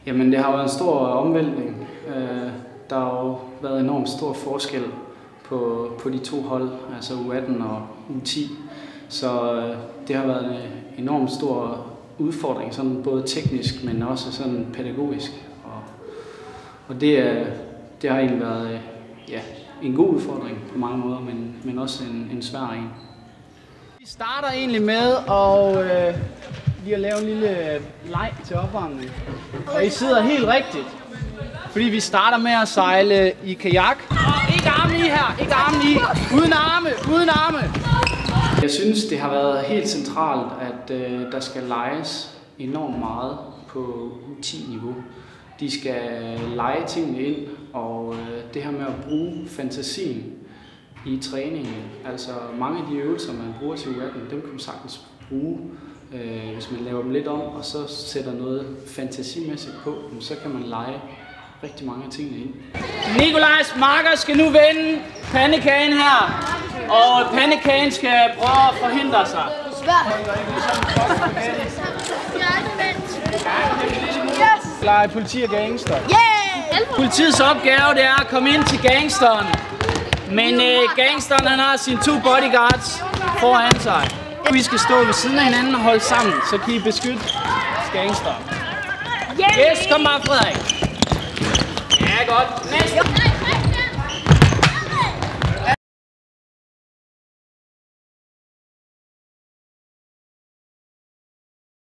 Jamen, det har været en stor omvæltning. Der har jo været enormt stor forskel på de to hold, altså U18 og U10. Så det har været en enormt stor udfordring, sådan både teknisk, men også sådan pædagogisk. Og det har egentlig været en god udfordring på mange måder, men også en svær en. Vi starter egentlig med lige at lave en lille leg til opvarmning. Og I sidder helt rigtigt, fordi vi starter med at sejle i kajak. Ikke arme i her, ikke arme i. Uden arme. Jeg synes, det har været helt centralt, at der skal leges enormt meget på U10-niveau. De skal lege tingene ind, og det her med at bruge fantasien i træningen. Altså mange af de øvelser, man bruger til U18, dem kan man sagtens bruge, hvis man laver dem lidt om, og så sætter noget fantasimæssigt på, så kan man lege rigtig mange af tingene ind. Nikolajs makker skal nu vende pandekagen her, og pandekagen skal prøve at forhindre sig. Lege politi og gangster. Politiets opgave det er at komme ind til gangsteren, men gangsteren han har sine 2 bodyguards foran sig. Vi skal stå ved siden af hinanden og holde sammen, så kan I beskytte gangsteren. Yes, kom bare Frederik. Ja, godt. Næste.